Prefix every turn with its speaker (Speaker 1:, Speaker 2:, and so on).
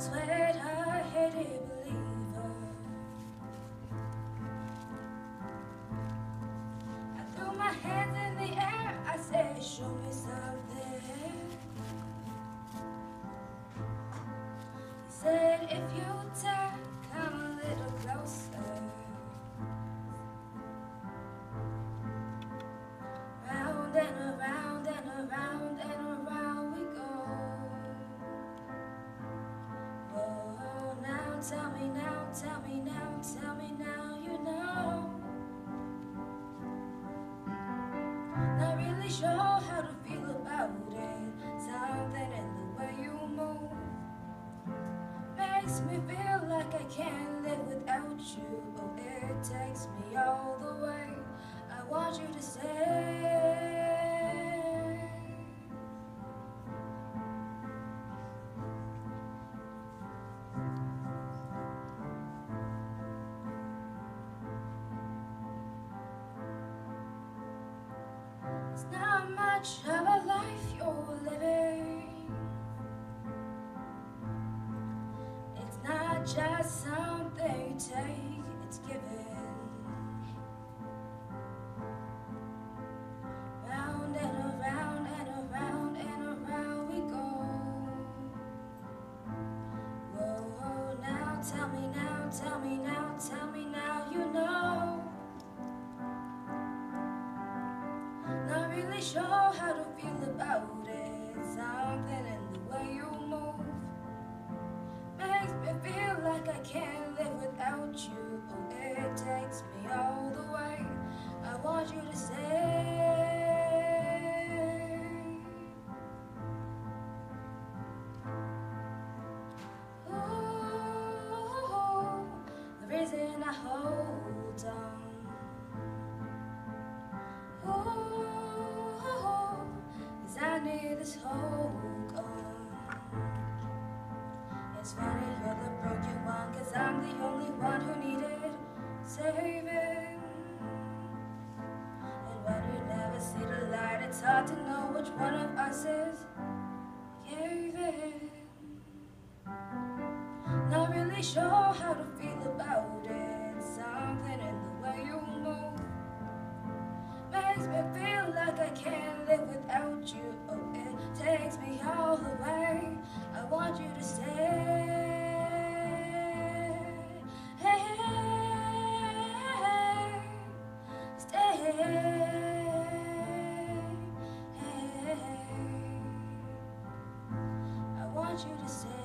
Speaker 1: sweater-headed believer. I threw my hands in the air, I said, show me something. He said, if you turn, come a little closer. Round and around and around and around we go. Whoa, now tell me now, tell me now, tell me now, you know. Not really sure how to feel about it. Something in the way you move makes me feel like I can't live without you. Oh, it takes me all the way. I want you to stay. It's not much of a life you're living. It's not just something you take, it's given. Round and around and around and around we go. Whoa, now tell me now, tell me now, tell me now, you know. Not really sure how to feel about it. Something in the way you move makes me feel like I can't live without you. Oh, it takes me all the way. I want you to stay. Ooh, the reason I hold on. Cause I need this hold on. It's funny you're the broken one, cause I'm the only one who needed saving. And when you never see the light, it's hard to know which one of us is giving. Not really sure how to feel about it. Something in the way you move makes me feel like I can't live without you. Oh, it takes me all the way. I want you to stay. I want you to stay.